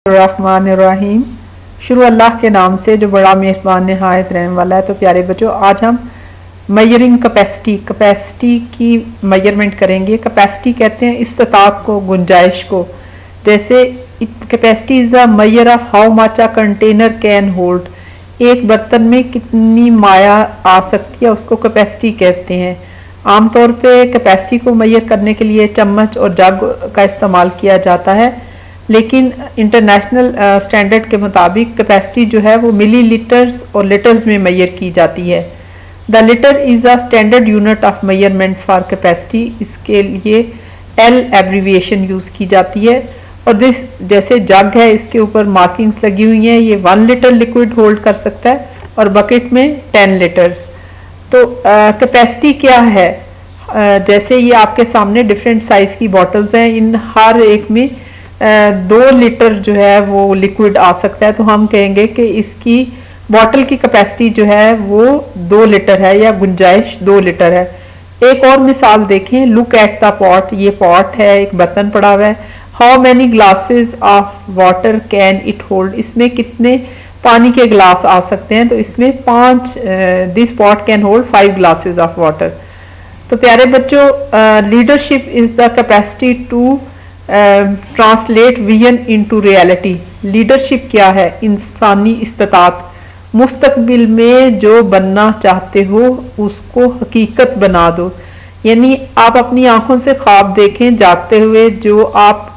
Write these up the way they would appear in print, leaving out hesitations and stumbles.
रहमानिर्रहीम। शुरू अल्लाह के नाम से जो बड़ा मेहरबान निहायत रहम वाला है। तो प्यारे बच्चों, आज हम मेजरिंग कैपेसिटी की मेजरमेंट करेंगे। कैपेसिटी कहते हैं इस्तात को, गुंजाइश को। जैसे capacity is the measure of how much a container can hold. एक बर्तन में कितनी माया आ सकती है उसको कैपेसिटी कहते हैं। आमतौर पे कैपेसिटी को मेजर करने के लिए चम्मच और जग का इस्तेमाल किया जाता है, लेकिन इंटरनेशनल स्टैंडर्ड के मुताबिक कैपेसिटी जो है वो मिलीलीटर्स और लीटर्स में मेजर की जाती है। The litre is a standard unit of measurement for capacity. इसके लिए एल एब्रीविएशन यूज़ की जाती है। और दिस जैसे जग है, इसके ऊपर मार्किंग्स लगी हुई हैं। ये 1 लीटर लिक्विड होल्ड कर सकता है और बकेट में 10 लीटर्स। तो कैपेसिटी क्या है? जैसे ये आपके सामने डिफरेंट साइज की बॉटल्स हैं, इन हर एक में 2 लीटर जो है वो लिक्विड आ सकता है। तो हम कहेंगे कि इसकी बॉटल की कैपेसिटी जो है वो 2 लीटर है या गुंजाइश 2 लीटर है। एक और मिसाल देखें, लुक एट द पॉट। ये पॉट है, एक बर्तन पड़ा हुआ है। How many glasses of water can it hold. इसमें कितने पानी के ग्लास आ सकते हैं? तो इसमें 5 this pot can hold 5 glasses of water. तो प्यारे बच्चों, leadership is the capacity to translate vision into reality. Leadership क्या है? इंसानी इस्तात। मुस्तकबिल में जो बनना चाहते हो उसको हकीकत बना दो। यानी आप अपनी आंखों से ख्वाब देखें जागते हुए, जो आप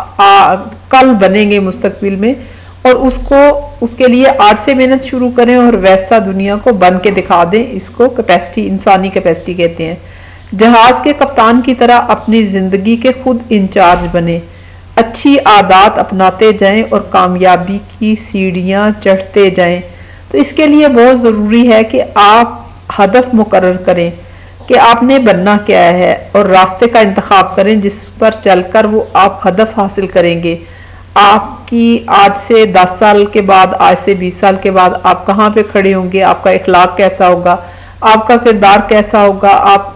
कल बनेंगे मुस्तकबिल में, और उसके लिए आज से मेहनत शुरू करें और वैसा दुनिया को बन के दिखा दें। इसको कैपेसिटी, इंसानी कैपेसिटी कहते हैं। जहाज के कप्तान की तरह अपनी जिंदगी के खुद इंचार्ज बने, अच्छी आदत अपनाते जाएं और कामयाबी की सीढ़ियां चढ़ते जाएं। तो इसके लिए बहुत ज़रूरी है कि आप हदफ मुकर्रर करें कि आपने बनना क्या है, और रास्ते का इंतखाब करें जिस पर चलकर वो आप हदफ हासिल करेंगे। आपकी आज से 10 साल के बाद, आज से 20 साल के बाद आप कहाँ पे खड़े होंगे, आपका इखलाक कैसा होगा, आपका किरदार कैसा होगा, आप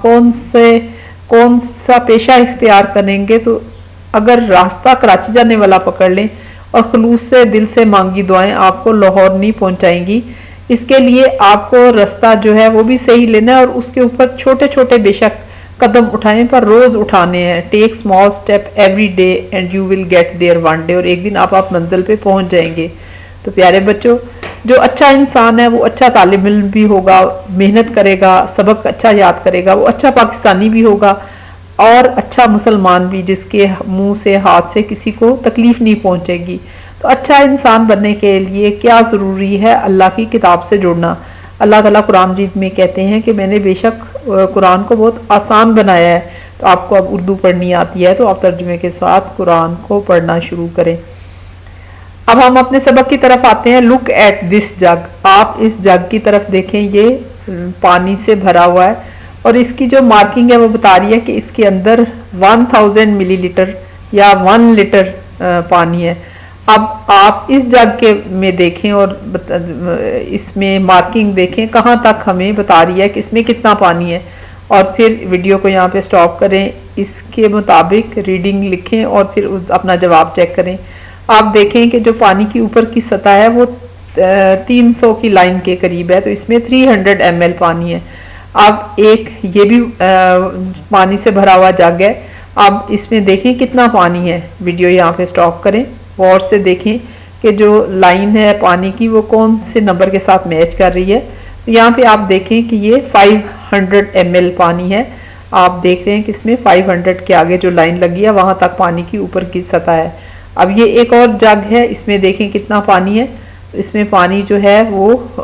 कौन सा पेशा इख्तियार करेंगे। तो अगर रास्ता कराची जाने वाला पकड़ लें और खुलूस से दिल से मांगी दुआएं आपको लाहौर नहीं पहुंचाएंगी। इसके लिए आपको रास्ता जो है वो भी सही लेना है और उसके ऊपर छोटे छोटे बेशक कदम उठाएं, पर रोज उठाने हैं। Take small step every day and you will get there one day. और एक दिन आप मंजिल पे पहुंच जाएंगे। तो प्यारे बच्चों, जो अच्छा इंसान है वो अच्छा तालिब इल्म भी होगा, मेहनत करेगा, सबक अच्छा याद करेगा, वो अच्छा पाकिस्तानी भी होगा और अच्छा मुसलमान भी, जिसके मुंह से हाथ से किसी को तकलीफ नहीं पहुंचेगी। तो अच्छा इंसान बनने के लिए क्या ज़रूरी है? अल्लाह की किताब से जुड़ना। अल्लाह ताला कुरान मजीद में कहते हैं कि मैंने बेशक कुरान को बहुत आसान बनाया है। तो आपको अब उर्दू पढ़नी आती है तो आप तर्जुमे के साथ कुरान को पढ़ना शुरू करें। अब हम अपने सबक की तरफ आते हैं। Look at this jug. आप इस जग की तरफ देखें, ये पानी से भरा हुआ है और इसकी जो मार्किंग है वो बता रही है कि इसके अंदर 1000 मिलीलीटर या 1 लीटर पानी है। अब आप इस जग के में देखें और इसमें मार्किंग देखें, कहाँ तक हमें बता रही है कि इसमें कितना पानी है। और फिर वीडियो को यहाँ पे स्टॉप करें, इसके मुताबिक रीडिंग लिखें और फिर अपना जवाब चेक करें। आप देखें कि जो पानी की ऊपर की सतह है वो 300 की लाइन के करीब है। तो इसमें 300 ml पानी है। अब एक ये भी पानी से भरा हुआ जग है। अब इसमें देखें कितना पानी है। वीडियो यहाँ पे स्टॉप करें, गौर से देखें कि जो लाइन है पानी की वो कौन से नंबर के साथ मैच कर रही है। तो यहाँ पे आप देखें कि ये 500 ml पानी है। आप देख रहे हैं कि इसमें 500 के आगे जो लाइन लगी है वहां तक पानी की ऊपर की सतह है। अब ये एक और जग है, इसमें देखें कितना पानी है। तो इसमें पानी जो है वो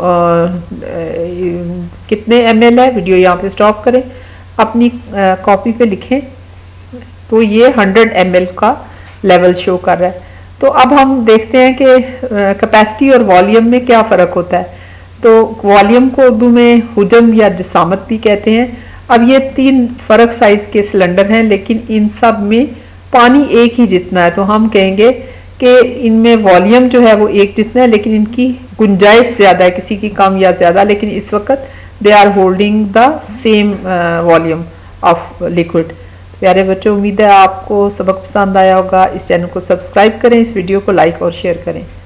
कितने ml है। वीडियो यहाँ पे स्टॉप करें, अपनी कॉपी पे लिखें। तो ये 100 ml का लेवल शो कर रहा है। तो अब हम देखते हैं कि कैपेसिटी और वॉल्यूम में क्या फ़र्क होता है। तो वॉल्यूम को उर्दू में हुजम या जिसामत भी कहते हैं। अब ये 3 फ़र्क साइज़ के सिलेंडर हैं, लेकिन इन सब में पानी एक ही जितना है। तो हम कहेंगे कि इनमें वॉल्यूम जो है वो एक जितना है, लेकिन इनकी गुंजाइश ज़्यादा है, किसी की कम या ज़्यादा। लेकिन इस वक्त they are holding the same volume of liquid. प्यारे बच्चों, उम्मीद है आपको सबक पसंद आया होगा। इस चैनल को सब्सक्राइब करें, इस वीडियो को लाइक और शेयर करें।